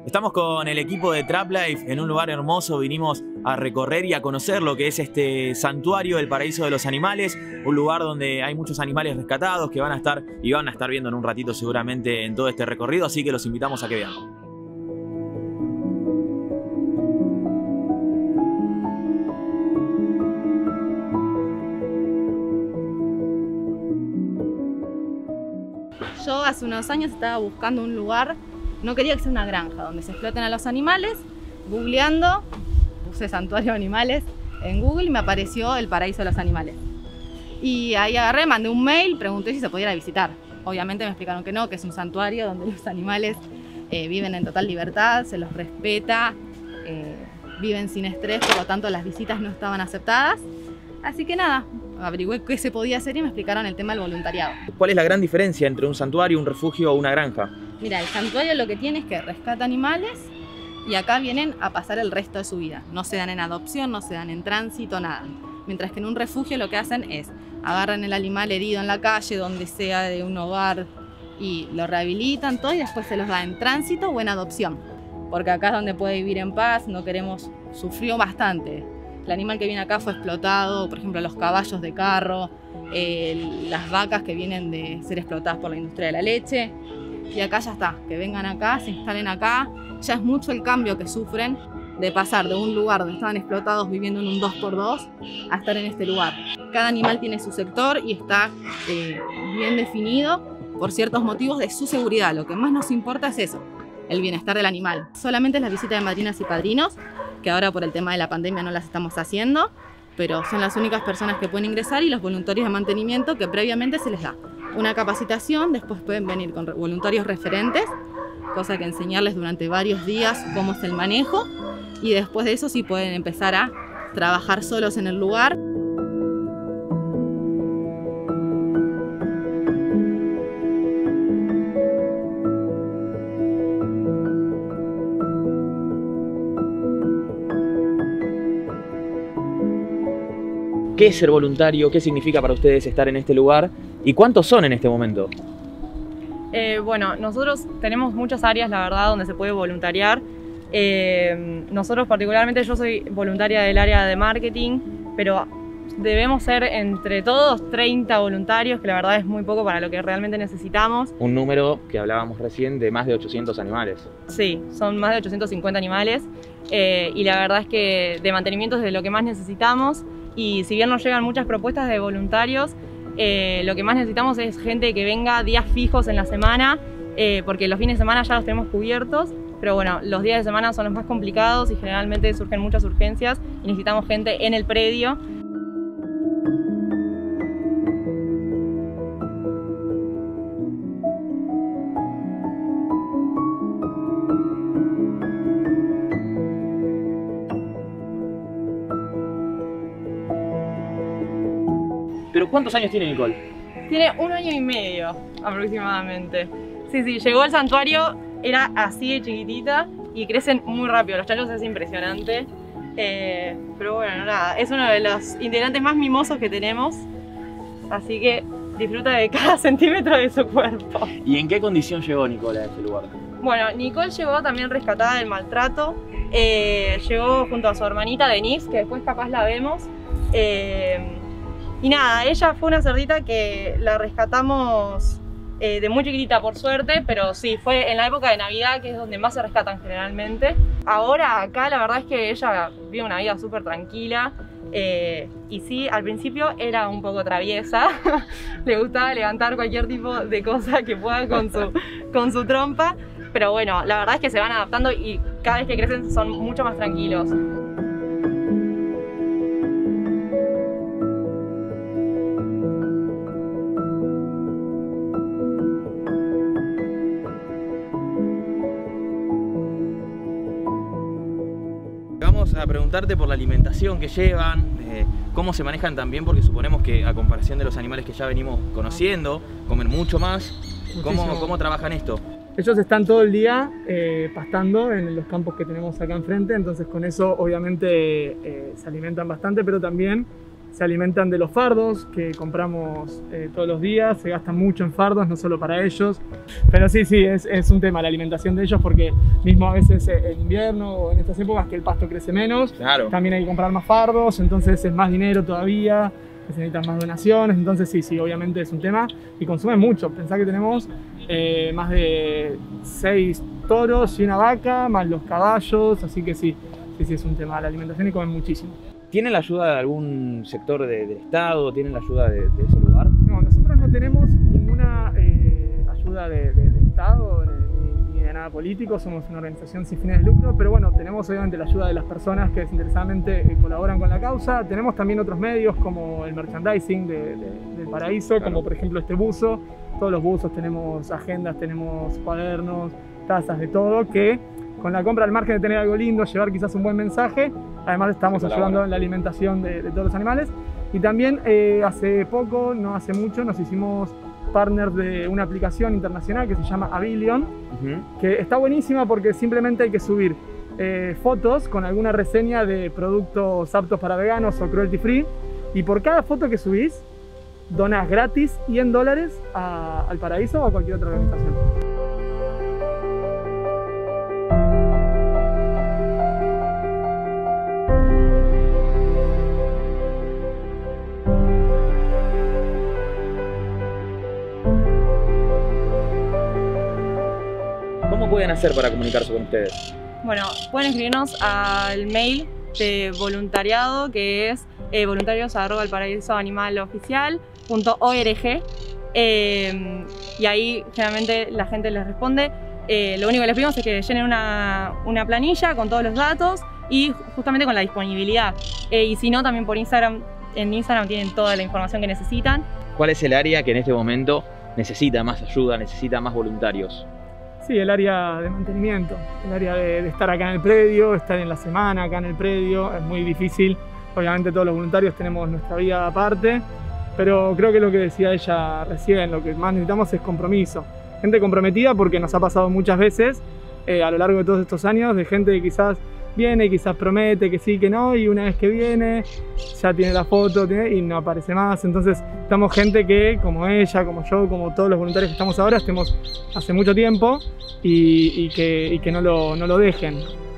Estamos con el equipo de Trap Life en un lugar hermoso. Vinimos a recorrer y a conocer lo que es este santuario del paraíso de los animales. Un lugar donde hay muchos animales rescatados que van a estar viendo en un ratito seguramente en todo este recorrido. Así que los invitamos a que vean. Yo hace unos años estaba buscando un lugar, no quería que sea una granja, donde se exploten a los animales. Googleando, puse santuario de animales en Google y me apareció el paraíso de los animales. Y ahí agarré, mandé un mail, pregunté si se podía ir a visitar. Obviamente me explicaron que no, que es un santuario donde los animales viven en total libertad, se los respeta, viven sin estrés, por lo tanto las visitas no estaban aceptadas. Así que nada, averigüé qué se podía hacer y me explicaron el tema del voluntariado. ¿Cuál es la gran diferencia entre un santuario, un refugio o una granja? Mira, el santuario lo que tiene es que rescata animales y acá vienen a pasar el resto de su vida. No se dan en adopción, no se dan en tránsito, nada. Mientras que en un refugio lo que hacen es agarran el animal herido en la calle, donde sea de un hogar, y lo rehabilitan todo y después se los da en tránsito o en adopción. Porque acá es donde puede vivir en paz, no queremos, sufrió bastante. El animal que viene acá fue explotado, por ejemplo los caballos de carro, las vacas que vienen de ser explotadas por la industria de la leche. Y acá ya está, que vengan acá, se instalen acá. Ya es mucho el cambio que sufren de pasar de un lugar donde estaban explotados viviendo en un 2x2 a estar en este lugar. Cada animal tiene su sector y está bien definido por ciertos motivos de su seguridad. Lo que más nos importa es eso, el bienestar del animal. Solamente las visitas de madrinas y padrinos, que ahora por el tema de la pandemia no las estamos haciendo, pero son las únicas personas que pueden ingresar, y los voluntarios de mantenimiento que previamente se les da una capacitación. Después pueden venir con voluntarios referentes, cosa que enseñarles durante varios días cómo es el manejo, y después de eso sí pueden empezar a trabajar solos en el lugar. ¿Qué es ser voluntario? ¿Qué significa para ustedes estar en este lugar? ¿Y cuántos son en este momento? Bueno, nosotros tenemos muchas áreas, la verdad, donde se puede voluntariar. Nosotros particularmente, yo soy voluntaria del área de marketing, pero debemos ser entre todos 30 voluntarios, que la verdad es muy poco para lo que realmente necesitamos. Un número que hablábamos recién de más de 800 animales. Sí, son más de 850 animales, y la verdad es que de mantenimiento es de lo que más necesitamos. Y si bien nos llegan muchas propuestas de voluntarios, lo que más necesitamos es gente que venga días fijos en la semana, porque los fines de semana ya los tenemos cubiertos, pero bueno, los días de semana son los más complicados y generalmente surgen muchas urgencias y necesitamos gente en el predio. ¿Pero cuántos años tiene Nicole? Tiene 1 año y medio aproximadamente. Sí, llegó al santuario, era así de chiquitita y crecen muy rápido. Los chanchos es impresionante. Pero bueno, nada, es uno de los integrantes más mimosos que tenemos. Así que disfruta de cada centímetro de su cuerpo. ¿Y en qué condición llegó Nicole a este lugar? Bueno, Nicole llegó también rescatada del maltrato. Llegó junto a su hermanita Denise, que después capaz la vemos. Y nada, ella fue una cerdita que la rescatamos de muy chiquitita por suerte, pero sí, fue en la época de Navidad, que es donde más se rescatan generalmente. Ahora acá la verdad es que ella vive una vida súper tranquila, y sí, al principio era un poco traviesa, le gustaba levantar cualquier tipo de cosa que pueda con su trompa, pero bueno, la verdad es que se van adaptando y cada vez que crecen son mucho más tranquilos. Vamos a preguntarte por la alimentación que llevan, cómo se manejan también, porque suponemos que a comparación de los animales que ya venimos conociendo, comen mucho más. ¿Cómo trabajan esto? Ellos están todo el día pastando en los campos que tenemos acá enfrente, entonces con eso obviamente se alimentan bastante, pero también se alimentan de los fardos que compramos todos los días, se gastan mucho en fardos, no solo para ellos. Pero sí, es un tema la alimentación de ellos, porque mismo a veces en invierno o en estas épocas que el pasto crece menos, Claro. también hay que comprar más fardos, entonces es más dinero todavía, se necesitan más donaciones, entonces sí, obviamente es un tema y consumen mucho. Pensá que tenemos más de 6 toros y una vaca, más los caballos, así que sí es un tema la alimentación y comen muchísimo. ¿Tienen la ayuda de algún sector del Estado? ¿Tienen la ayuda de ese lugar? No, nosotros no tenemos ninguna ayuda del Estado ni de nada político, somos una organización sin fines de lucro, pero bueno, tenemos obviamente la ayuda de las personas que desinteresadamente colaboran con la causa. Tenemos también otros medios como el merchandising del Paraíso, Claro. como por ejemplo este buzo. Todos los buzos tenemos agendas, tenemos cuadernos, tazas, de todo, que con la compra, al margen de tener algo lindo, llevar quizás un buen mensaje, además estamos ayudando en la alimentación de todos los animales. Y también hace poco, no hace mucho, nos hicimos partners de una aplicación internacional que se llama Avilion, que está buenísima porque simplemente hay que subir fotos con alguna reseña de productos aptos para veganos o cruelty free, y por cada foto que subís, donás gratis y en dólares al Paraíso o a cualquier otra organización. ¿Cómo pueden hacer para comunicarse con ustedes? Bueno, pueden escribirnos al mail de voluntariado, que es voluntarios@elparaísoanimaloficial.org, y ahí generalmente la gente les responde. Lo único que les pedimos es que llenen una planilla con todos los datos y justamente con la disponibilidad. Y si no, también por Instagram. En Instagram tienen toda la información que necesitan. ¿Cuál es el área que en este momento necesita más ayuda, necesita más voluntarios? Sí, el área de mantenimiento, el área de estar acá en el predio, estar en la semana acá en el predio, es muy difícil. Obviamente todos los voluntarios tenemos nuestra vida aparte, pero creo que lo que decía ella recién, lo que más necesitamos es compromiso. Gente comprometida, porque nos ha pasado muchas veces a lo largo de todos estos años, de gente que quizás viene, quizás promete que sí, que no, y una vez que viene ya tiene la foto y no aparece más. Entonces estamos gente que, como ella, como yo, como todos los voluntarios que estamos ahora, estemos hace mucho tiempo y que no lo dejen.